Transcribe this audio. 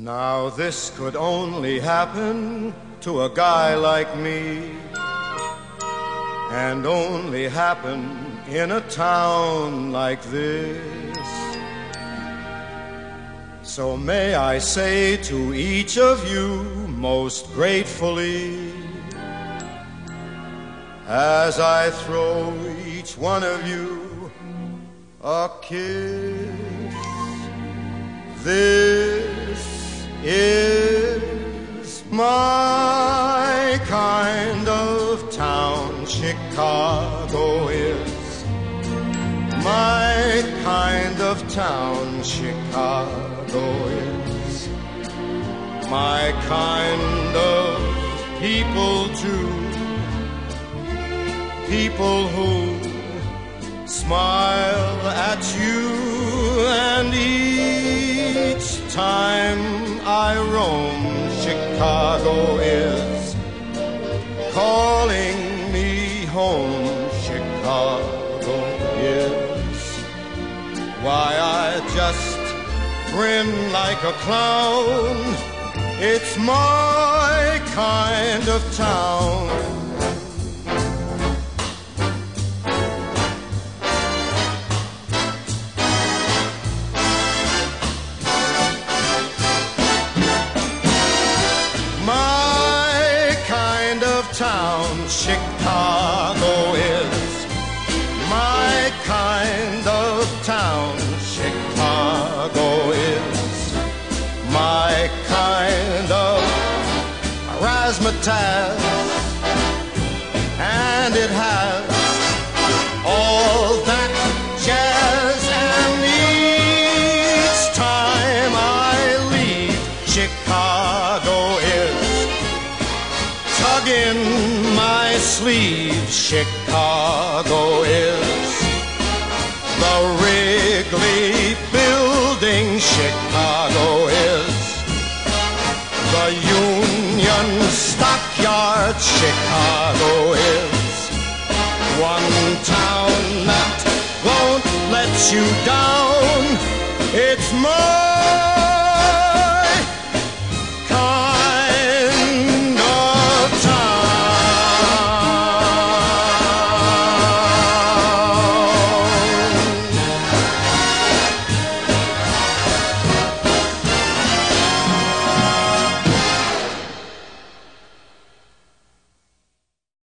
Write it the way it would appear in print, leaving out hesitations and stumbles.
Now this could only happen to a guy like me, and only happen in a town like this. So may I say to each of you most gratefully, as I throw each one of you a kiss, this is my kind of town. Chicago is my kind of town. Chicago is my kind of people too. People who smile at you, and each time I roam, Chicago is calling me home. Chicago is why I just grin like a clown. It's my kind of town. Town, Chicago is my kind of town. Chicago is my kind of razzmatazz, and it has all that jazz. And each time I leave, Chicago is tugging my sleeve. Chicago is the Wrigley Building. Chicago is the Union Stockyard. Chicago is one town that won't let you down. It's more